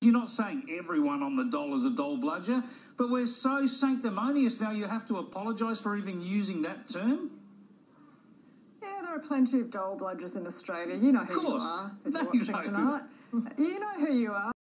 You're not saying everyone on the dole is a dole bludger, but we're so sanctimonious now you have to apologise for even using that term? Yeah, there are plenty of dole bludgers in Australia. You know who you are. No, you're watching tonight. You know who you are.